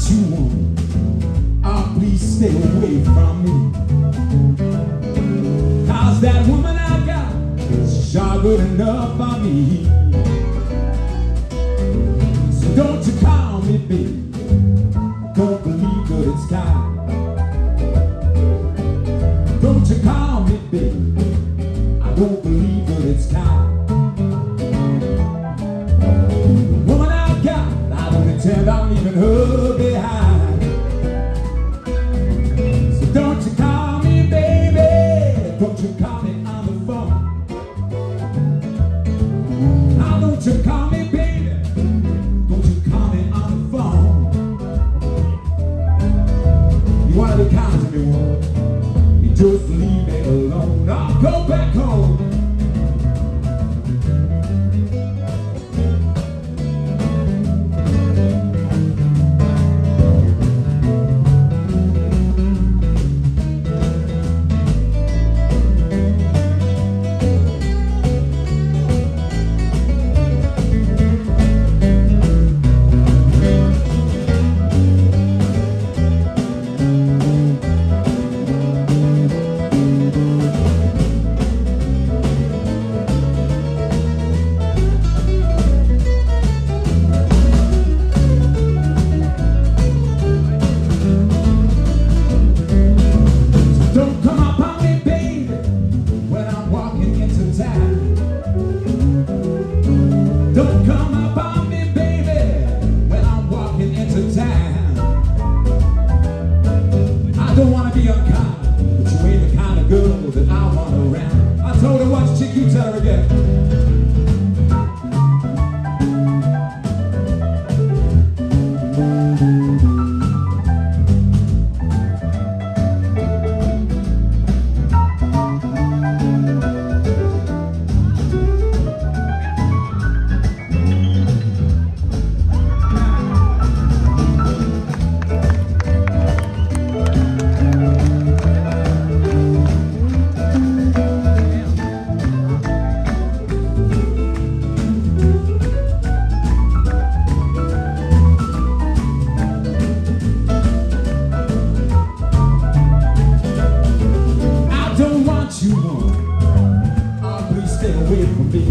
you, woman. Oh, please stay away from me. Cause that woman I got is sure good enough for me. So don't you call me, baby. Don't believe that it's time. Don't you call me, baby. I don't believe that it's time. The woman I got, I don't intend on leaving her behind. So don't you call me, baby. Don't you call me on the phone. Now don't you call me, baby. Don't you call me on the phone. You wanna be kind to me, woman? You just leave me alone. I'll go back home. Don't come up on me, baby, when I'm walking into town. I don't want to be unkind, but you ain't the kind of girl that I want around. I told her once, chick, you tell her again. You want, oh, please stay away from me.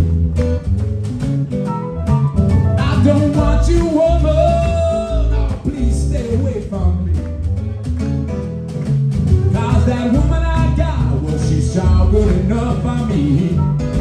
I don't want you, woman. Oh, please stay away from me. Cause that woman I got, well, she's sure good enough for me.